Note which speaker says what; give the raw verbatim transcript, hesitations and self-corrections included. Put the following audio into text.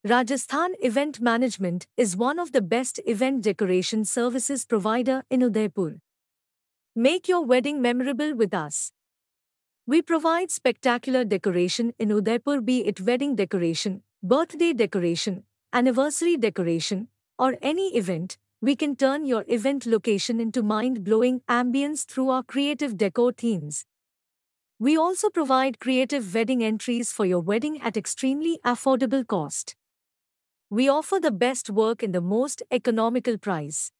Speaker 1: Rajasthan Event Management is one of the best event decoration services provider in Udaipur. Make your wedding memorable with us. We provide spectacular decoration in Udaipur, be it wedding decoration, birthday decoration, anniversary decoration, or any event. We can turn your event location into mind-blowing ambience through our creative decor themes. We also provide creative wedding entries for your wedding at extremely affordable cost. We offer the best work in the most economical price.